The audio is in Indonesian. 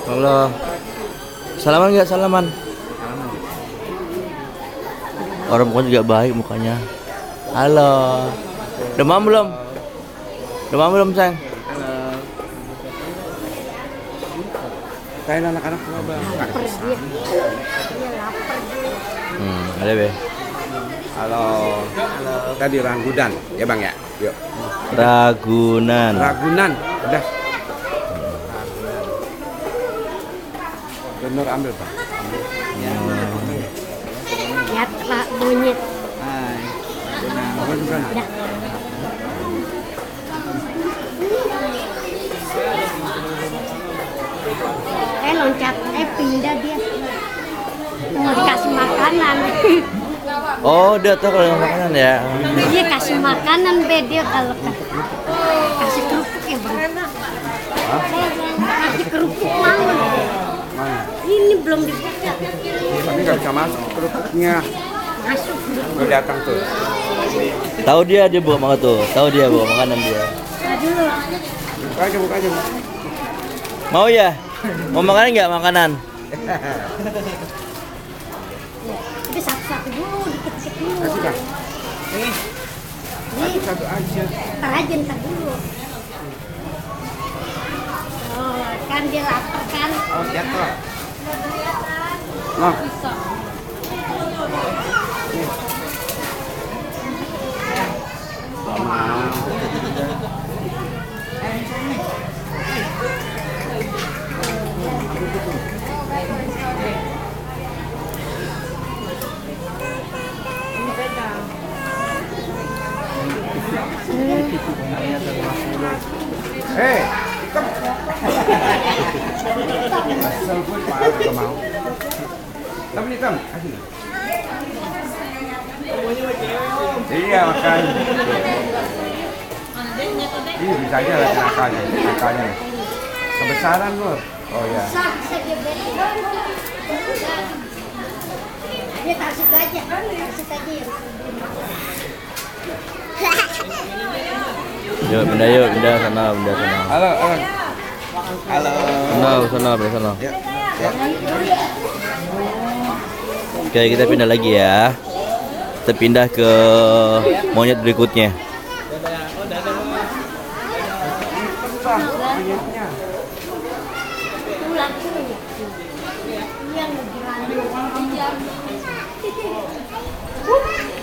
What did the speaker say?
Halo. Salaman nggak salaman? Orang mukanya juga baik mukanya. Halo. Demam belum? Demam belum, sayang? Kain anak-anak semua bang. Ada be. Halo. Tadi Ragunan ya bang ya. Yuk. Ragunan. Ragunan. Udah. Donor ambil bang. Lihat Pak monyet. Hai. Ragunan. Udah. Loncat, pindah dia. Mau dikasih makanan. Oh, dia tahu kalau makanan ya. Dia kasih makanan dia kalau kasih kerupuk ya bang. Kasih kerupuk mau. Ini belum dibuka. Tapi nggak bisa masuk kerupuknya. Masuk. Udah datang tuh. Tahu dia bawa makan tuh. Tahu dia bawa makanan dia. Nah, dulu. Buka aja. Mau ya? Mau makanan nggak makanan? Tapi satu-satu dulu, dikit-dikit dulu. Kasih bang. Ini Satu aja. ntar dulu. Oh, kan dia lapar kan? Oh jatuh. Nah. Hei, hitam. Asal gue gak mau. Tapi hitam, kasih. Iya makan. Ini bisa aja lah nakalnya. Kebesaran loh. Oh ya. Dia kasih aja ya. Yuk, pindah sana. Halo. Sana. Ya. Oke, kita pindah lagi ya. Kita pindah ke monyet berikutnya. Pulang dulu ya. Yang berani.